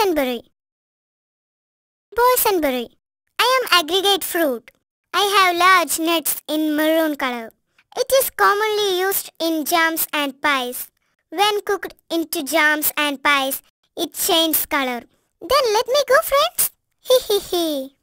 Boysenberry. Boysenberry. I am aggregate fruit. I have large nuts in maroon color. It is commonly used in jams and pies. When cooked into jams and pies, it changes color. Then let me go, friends. Hee hee hee.